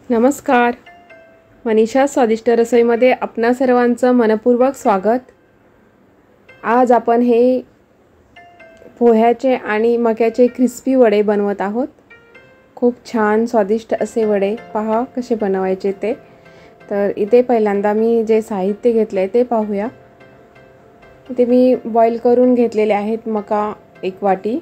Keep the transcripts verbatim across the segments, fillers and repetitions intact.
नमस्कार. मनीषा स्वादिष्ट रसोईमध्ये आपणा सर्वांचं मनपूर्वक स्वागत. आज आपण हे पोह्याचे आणि मक्याचे क्रिस्पी वडे बनवत आहोत. खूप छान स्वादिष्ट असे वडे. पहा कसे बनवायचे ते. तर इथे पहिल्यांदा मी जे साहित्य घेतले ते पाहूया. इथे मी बॉईल करून घेतलेले आहेत मका एक वाटी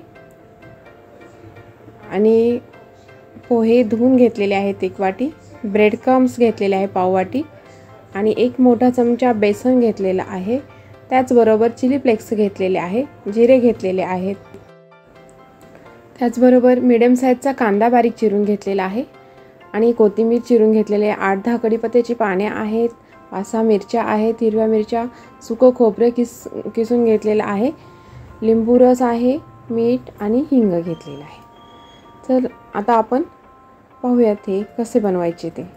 आणि पोहे धुवून घेतलेले आहेत एक वाटी, ब्रेड क्रम्स घेतलेले आहे पाव वाटी आणि एक मोठा चमचा बेसन घेतलेला आहे. त्याचबरोबर चिली फ्लेक्स घेतलेले आहे, जिरे घेतलेले आहेत. त्याचबरोबर मीडियम साईजचा कांदा बारीक चिरून घेतलेला आहे आणि कोथिंबीर चिरून घेतलेले आहे. आठ दहा कढीपत्त्याची पाने आहेत, पाच सहा मिरच्या आहेत, हिरव्या मिरच्या, सुकं खोबरं किस किसून घेतलेलं आहे, लिंबू रस आहे, मीठ आणि हिंग घेतलेलं आहे. तर आता आपण पाहूयात हे कसे बनवायचे ते.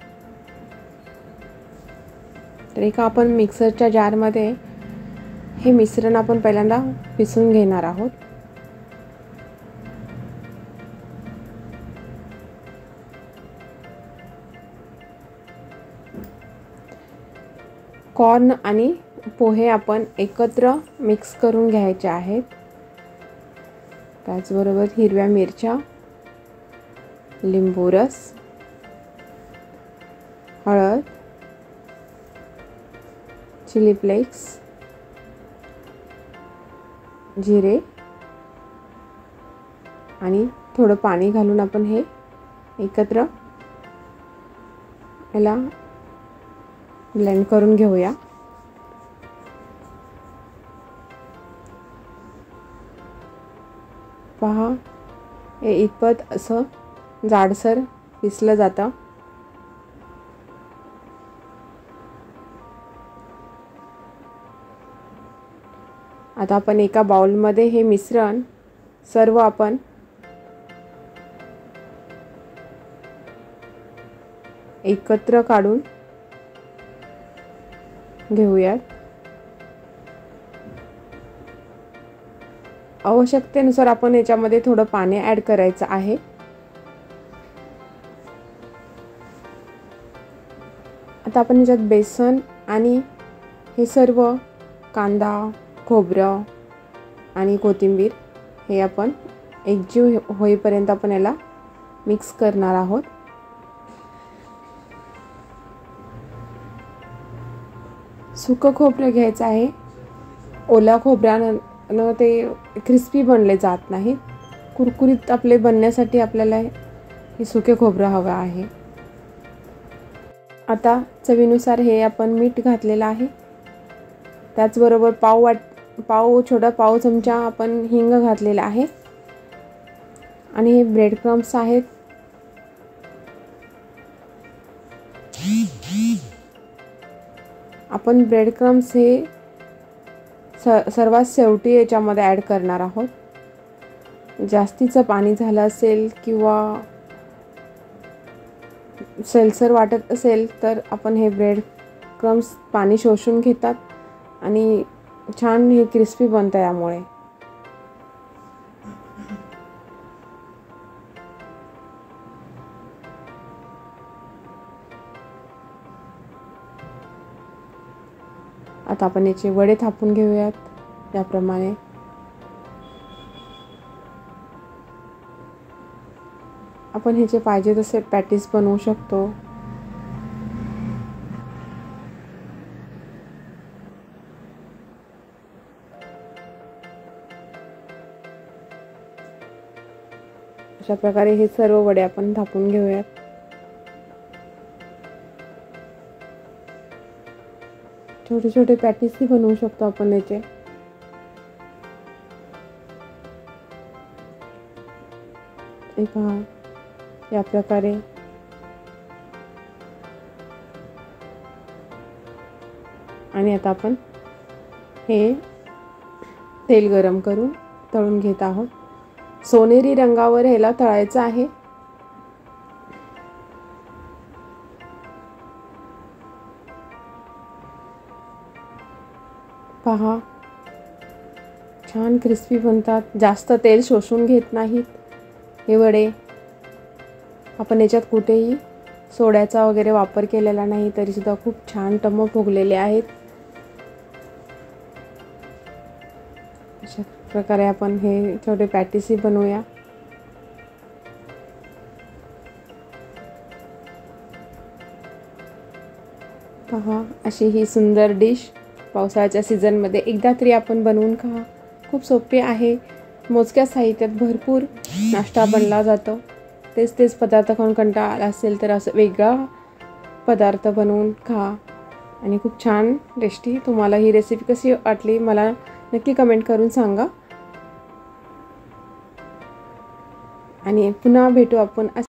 तर एका आपण मिक्सरच्या जारमध्ये हे मिश्रण आपण पहिल्यांदा पिसून घेणार आहोत. कॉर्न आणि पोहे आपण एकत्र मिक्स करून घ्यायचे आहेत. त्याचबरोबर हिरव्या मिरच्या, लिंबू रस, हळद, चिली फ्लेक्स, जिरे आणि थोडं पाणी घालून आपण हे एकत्र याला ब्लेंड करून घेऊया. पहा हे इतपत असं जाडसर पिसलं जातं. आता आपण एका बाउलमध्ये हे मिश्रण सर्व आपण एकत्र काढून घेऊयात. आवश्यकतेनुसार आपण याच्यामध्ये थोडं पाणी ॲड करायचं आहे. आता आपण याच्यात बेसन आणि हे सर्व कांदा, खोबरं आणि कोथिंबीर हे आपण एकजीव होईपर्यंत आपण याला मिक्स करणार आहोत. सुकं खोबरं घ्यायचं आहे. ओला खोबऱ्यानं ते क्रिस्पी बनले जात नाही. कुरकुरीत आपले बनण्यासाठी आपल्याला हे सुके खोबरं हवं आहे. आता चवीनुसार हे आपण मीठ घातलेलं आहे. त्याचबरोबर पाव वाट पाव छोटा पाव चमचा आपण हिंग घातलेला आहे आणि हे ब्रेड क्रम्स आहेत. आपण ब्रेड क्रम्स हे सर्वात शेवटी याच्यामध्ये ॲड करणार आहोत. जास्तीचं पाणी झालं असेल किंवा सेलसर वाटत असेल तर आपण हे ब्रेड क्रम्स पाणी शोषून घेतात आणि छान हे क्रिस्पी बनतं यामुळे. आता आपण याचे वडे थापून घेऊयात याप्रमाणे. आपण ह्याचे पाहिजे तसे पॅटीस बनवू शकतो. अशा प्रकारे हे सर्व वडे आपण थापून घेऊयात. छोटे छोटे पॅटीसही बनवू शकतो आपण याचे. हे पहा या प्रकारे आणि आता आपण हे तेल गरम करून तळून घेत आहोत. सोनेरी रंगावर ह्याला तळायचं आहे. पहा छान क्रिस्पी बनतात. जास्त तेल शोषून घेत नाहीत हे वडे. आपण याच्यात कुठेही सोड्याचा वगैरे वापर केलेला नाही, तरीसुद्धा खूप छान टम्म फुगलेले आहेत. अशा प्रकारे आपण हे छोटे पॅटीसही बनवूया. पहा, अशी ही सुंदर डिश पावसाळ्याच्या सीझनमध्ये एकदा तरी आपण बनवून खा. खूप सोपे आहे. मोजक्या साहित्यात भरपूर नाश्ता बनला जातो. तेच तेच पदार्थ खाऊन कंटाळा आला असेल तर असं वेगळा पदार्थ बनवून खा आणि खूप छान टेस्टी. तुम्हाला ही रेसिपी कशी वाटली मला नक्की कमेंट करून सांगा. आणि पुन्हा भेटू आपण.